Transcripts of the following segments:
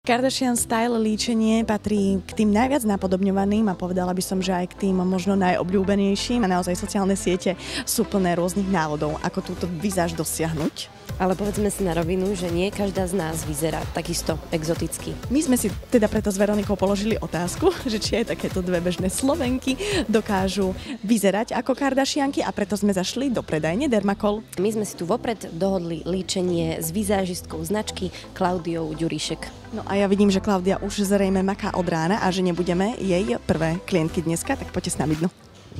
Kardashian Style líčenie patrí k tým najviac napodobňovaným a povedala by som, že aj k tým možno najobľúbenejším a naozaj sociálne siete sú plné rôznych návodov, ako túto vizáž dosiahnuť. Ale povedzme si na rovinu, že nie každá z nás vyzerá takisto exoticky. My sme si teda preto s Veronikou položili otázku, že či aj takéto dve bežné Slovenky dokážu vyzerať ako Kardashianky a preto sme zašli do predajne Dermacol. My sme si tu vopred dohodli líčenie s vizážistkou značky Klaudiou Ďurišek. No a ja vidím, že Klaudia už zrejme maká od rána a že nebudeme jej prvé klientky dneska, tak poďte s nami dnu.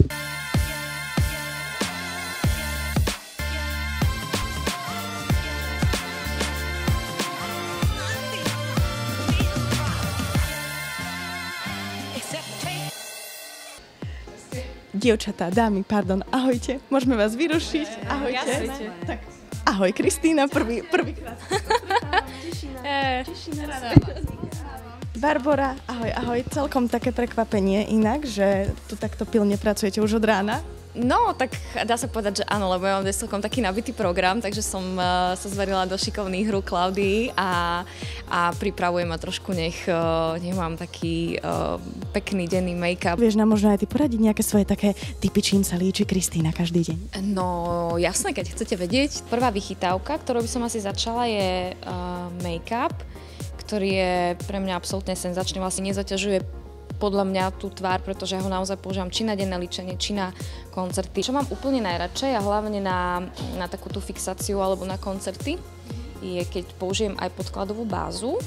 Dievčatá, dámy, pardon, ahojte, môžeme vás vyrušiť, ahojte. Tak, ahoj Kristína, prvýkrát. Tešina. Barbora, ahoj, celkom také prekvapenie inak, že tu takto pilne pracujete už od rána. No, tak dá sa povedať, že áno, lebo ja mám celkom taký nabitý program, takže som sa zverila do šikovných rúk Klaudii a pripravujem ma trošku, nech mám taký pekný denný make-up. Vieš nám možno aj ty poradiť nejaké svoje také tipy, čím sa líči Kristína každý deň? No, jasné, keď chcete vedieť. Prvá vychytávka, ktorou by som asi začala, je make-up, ktorý je pre mňa absolútne senzačný, vlastne nezaťažuje podľa mňa tú tvár, pretože ja ho naozaj používam či na denné líčenie, či na koncerty. Čo mám úplne najradšej a hlavne na takú tú fixáciu alebo na koncerty, je keď použijem aj podkladovú bázu.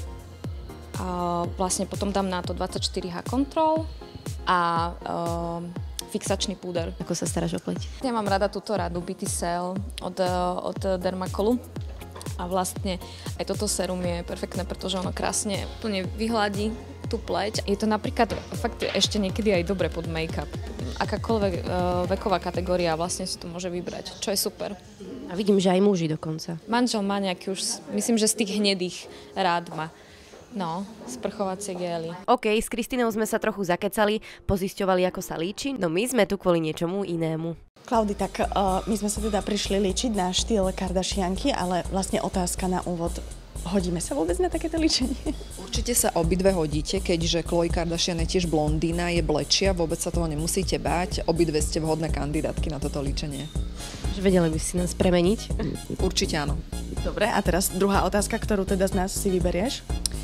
A vlastne potom dám na to 24H Control a fixačný púder. Ako sa staráš o pleť? Ja mám rada túto radu BT Cell od Dermacolu. A vlastne aj toto sérum je perfektné, pretože ono krásne úplne vyhladí tú pleť. Je to napríklad fakt ešte niekedy aj dobre pod make-up. Akákoľvek veková kategória vlastne si to môže vybrať, čo je super. A vidím, že aj muži dokonca. Manžel má nejaký už, myslím, že z tých hnedých rád má. No, sprchovacie gély. OK, s Kristínou sme sa trochu zakecali, pozisťovali, ako sa líči, no my sme tu kvôli niečomu inému. Klaudi, tak my sme sa teda prišli líčiť na štýl Kardashianky, ale vlastne otázka na úvod. Hodíme sa vôbec na takéto líčenie? Určite sa obidve hodíte, keďže Khloe Kardashian je tiež blondína, je blečia, vôbec sa toho nemusíte báť. Obidve ste vhodné kandidátky na toto líčenie. Vedeli by si nás premeniť? Určite áno. Dobre, a teraz druhá otázka, ktorú teda z nás si vyberieš?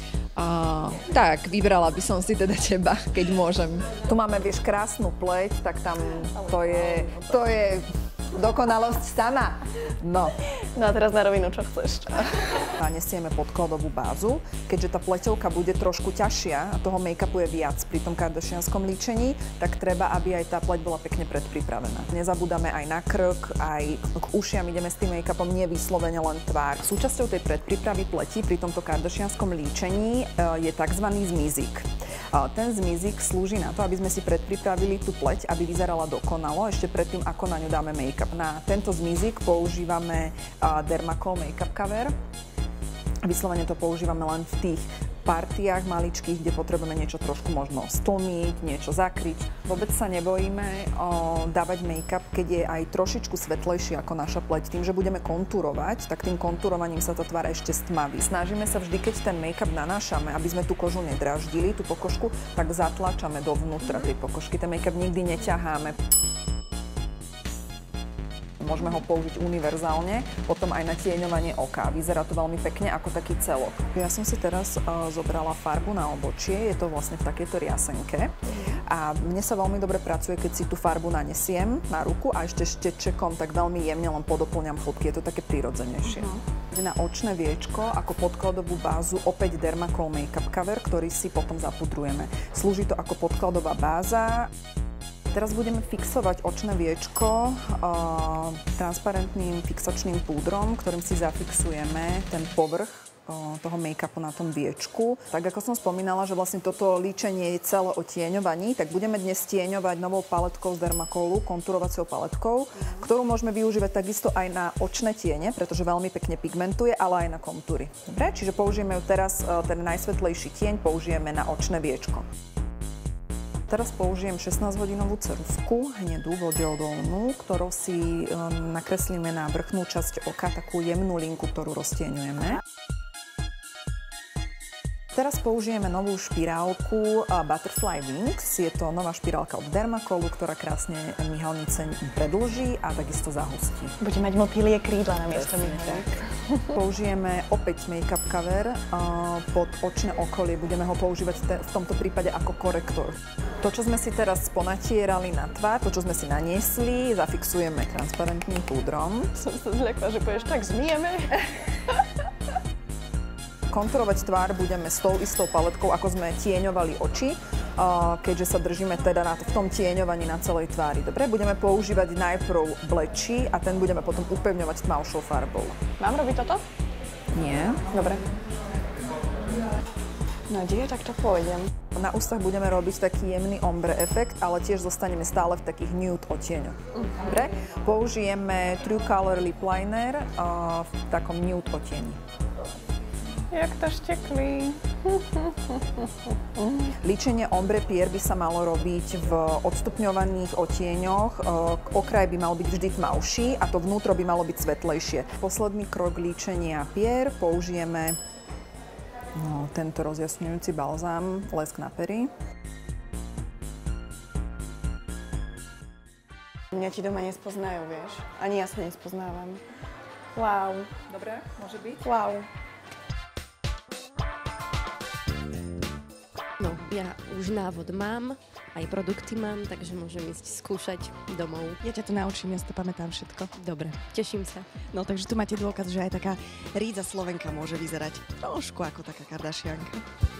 Tak, vybrala by som si teda teba, keď môžem. Tu máme, vieš, krásnu pleť, tak tam to je dokonalosť sama. No a teraz na rovinu, čo chceš? Nesieme podkladovú bázu, keďže tá pleťovka bude trošku ťažšia a toho make-upu je viac pri tom kardashianskom líčení, tak treba, aby aj tá pleť bola pekne predpripravená. Nezabúdame aj na krk, aj k ušiam ideme s tým make-upom, nie vyslovene len tvár. Súčasťou tej predprípravy pleti pri tomto kardashianskom líčení je tzv. Zmizik. Ten zmizik slúži na to, aby sme si predpripravili tú pleť, aby vyzerala dokonalo, ešte predtým, ako na ňu dáme make-up. Na tento zmizik používame Dermacol Make-up Cover. Vyslovene to používame len v tých partiách maličkých, kde potrebujeme niečo trošku možno stlmiť, niečo zakryť. Vôbec sa nebojíme dávať make-up, keď je aj trošičku svetlejší ako naša pleť. Tým, že budeme kontúrovať, tak tým kontúrovaním sa tá tvár ešte stmaví. Snažíme sa vždy, keď ten make-up nanášame, aby sme tú kožu nedráždili, tú pokožku, tak zatlačame dovnútra tej pokožky. Ten make-up nikdy neťaháme. Môžeme ho použiť univerzálne, potom aj na tieňovanie oka. Vyzerá to veľmi pekne ako taký celok. Ja som si teraz zobrala farbu na obočie, je to vlastne v takejto riasenke. A mne sa veľmi dobre pracuje, keď si tú farbu nanesiem na ruku a ešte štečekom tak veľmi jemne len podoplňam fotky, je to také prirodzenejšie. Na očné viečko ako podkladovú bázu opäť Dermacol Make-up Cover, ktorý si potom zapudrujeme. Slúži to ako podkladová báza. Teraz budeme fixovať očné viečko transparentným fixačným púdrom, ktorým si zafixujeme ten povrch toho make-upu na tom viečku. Tak ako som spomínala, že vlastne toto líčenie je celé o tieňovaní, tak budeme dnes tieňovať novou paletkou z Dermacolu, kontúrovacou paletkou, ktorú môžeme využívať takisto aj na očné tiene, pretože veľmi pekne pigmentuje, ale aj na kontúry. Dobre, čiže použijeme ju teraz, ten najsvetlejší tieň použijeme na očné viečko. Teraz použijem 16-hodinovú ceruzku, hnedú, vodeodolnú, ktorou si nakreslíme na vrchnú časť oka takú jemnú linku, ktorú roztieňujeme. Teraz použijeme novú špirálku Butterfly Wings. Je to nová špirálka od Dermacolu, ktorá krásne myhalnice predĺží a takisto zahustí. Bude mať motýlie krídla na miesto myhalníc. Použijeme opäť make-up cover pod očné okolie. Budeme ho používať v tomto prípade ako korektor. To, čo sme si teraz ponatierali na tvár, to, čo sme si naniesli, zafixujeme transparentným púdrom. Som sa zľakla, že povieš, tak zmijeme. Konturovať tvár budeme s tou istou paletkou, ako sme tieňovali oči, keďže sa držíme teda v tom tieňovaní na celej tvári. Dobre, budeme používať najprv bleči a ten budeme potom upevňovať tmavšou farbou. Mám robiť toto? Nie. Dobre. No, tak to pôjdem. Na ústach budeme robiť taký jemný ombre efekt, ale tiež zostaneme stále v takých nude odtieňoch. Dobre? Použijeme True Color Lip Liner v takom nude odtieni. Jak to šteklí. Líčenie ombre pier by sa malo robiť v odstupňovaných odtieňoch. Okraj by mal byť vždy tmavší a to vnútro by malo byť svetlejšie. Posledný krok líčenia pier použijeme tento rozjasňujúci balzám Lesk na pery. Mňa ti doma nespoznajú, vieš? Ani ja sa nespoznávam. Wow. Dobre, môže byť? Wow. No, ja už návod mám, aj produkty mám, takže môžem ísť skúšať domov. Ja ťa to naučím, ja si to pamätám všetko. Dobre, teším sa. No, takže tu máte dôkaz, že aj taká rídza Slovenka môže vyzerať trošku ako taká Kardashianka.